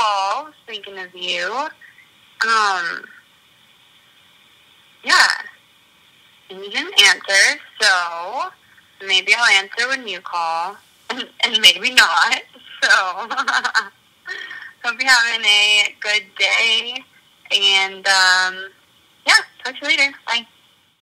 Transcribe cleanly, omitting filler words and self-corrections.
call. Thinking of you. Yeah. And you didn't answer, so maybe I'll answer when you call, and maybe not. So, hope you're having a good day, and, yeah, talk to you later. Bye.